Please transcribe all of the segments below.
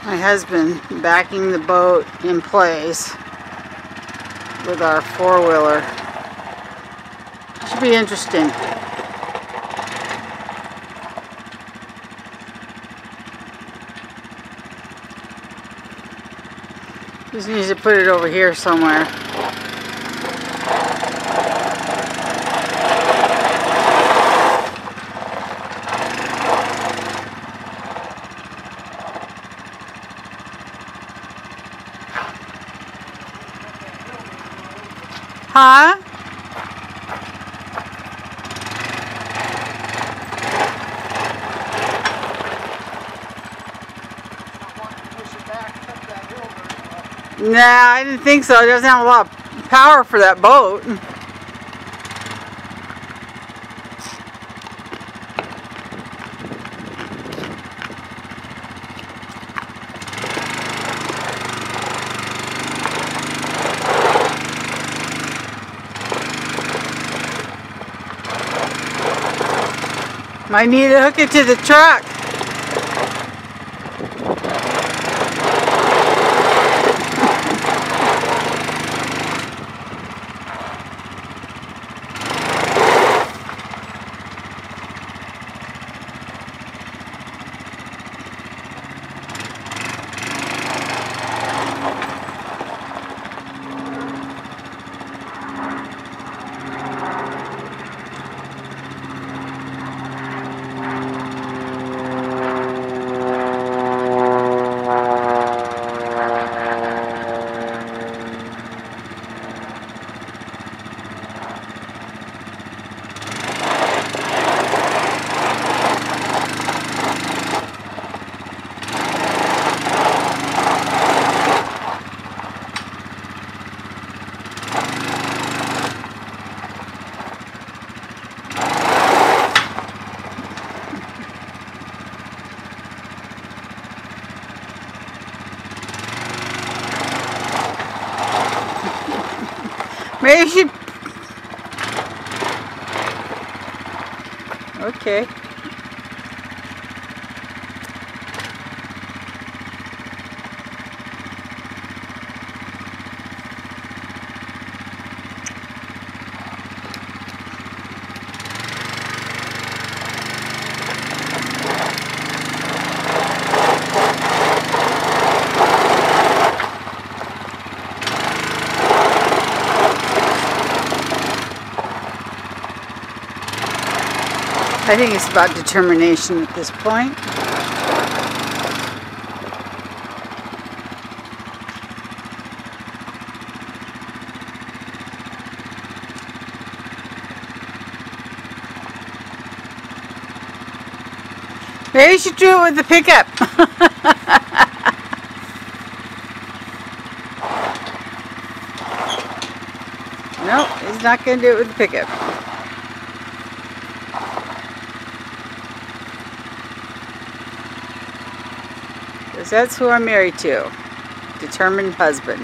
My husband backing the boat in place with our four-wheeler. Should be interesting. Just need to put it over here somewhere. Huh? Nah, I didn't think so. It doesn't have a lot of power for that boat. Might need to hook it to the truck. Maybe you should... Okay. I think it's about determination at this point. Maybe you should do it with the pickup. No, he's not going to do it with the pickup. Because that's who I'm married to. Determined husband.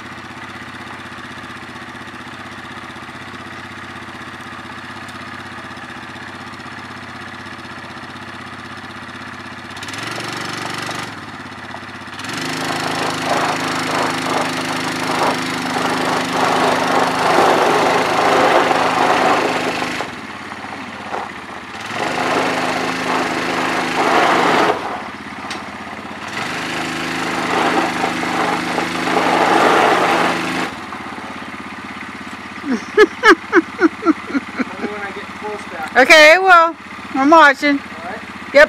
Okay, well, I'm watching. All right. Yep.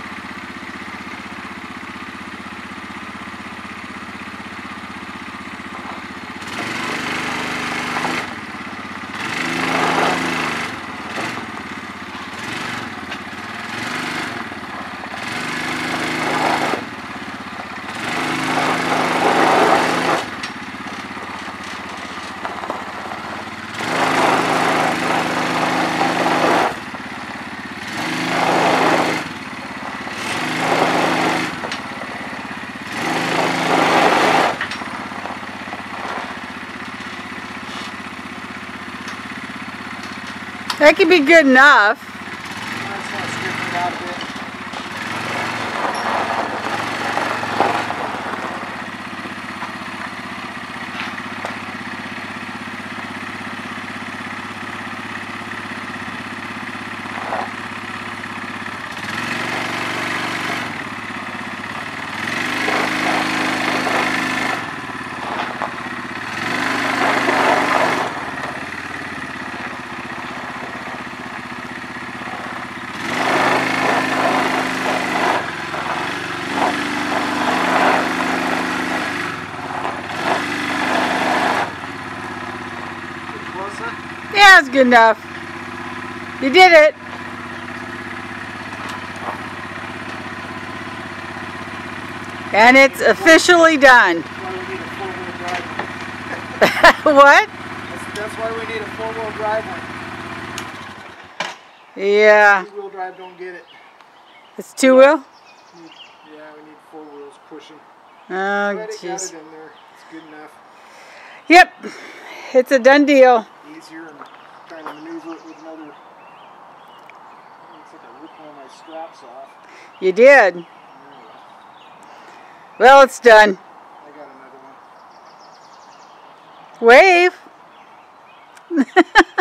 That could be good enough. was good enough. You did it. And it's officially done. What? That's why we need a four-wheel drive one. Yeah. Two-wheel drive don't get it. It's two-wheel? Yeah, we need four wheels pushing. Oh, But it got jeez. it in there. It's good enough. Yep. It's a done deal. Easier and trying to maneuver it with another. Looks like I ripped one of my straps off. You did. Well, it's done. I got another one. Wave.